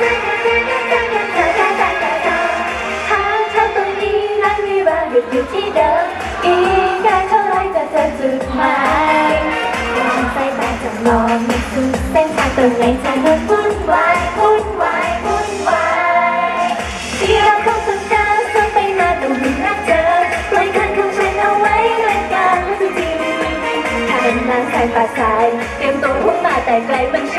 อยู่ที่เดิมอีกแค่เท่าไรจะเจอจุดหมายฉันใส่ตาจะมองไม่สุดเส้นทางตรงไหนจะวุ่นวายวุ่นวายวุ่นวายที่เราคงต้องเจอต้องไปมาต้องหารักเจอปล่อยคันของฉันเอาไว้เล่นกันจริงๆถ้าเป็นนางสายป่าสายเตรียมตัวพุ่งมาแต่ไกลมัน